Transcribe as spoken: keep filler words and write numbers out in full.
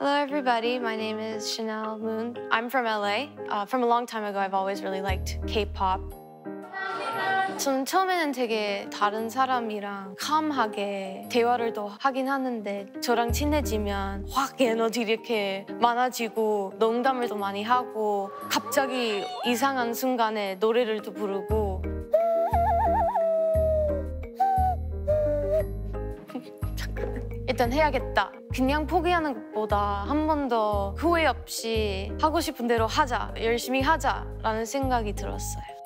Hello, everybody. My name is Chanel Moon. I'm from L A. Uh, from a long time ago, I've always really liked K-pop. 저는 처음에는 되게 다른 사람이랑 캄하게 대화를 더 하긴 하는데 저랑 친해지면 확 에너지 이렇게 많아지고 농담을 더 많이 하고 갑자기 이상한 순간에 노래를 또 부르고 일단 해야겠다. 그냥 포기하는 것보다 한 번 더 후회 없이 하고 싶은 대로 하자, 열심히 하자라는 생각이 들었어요.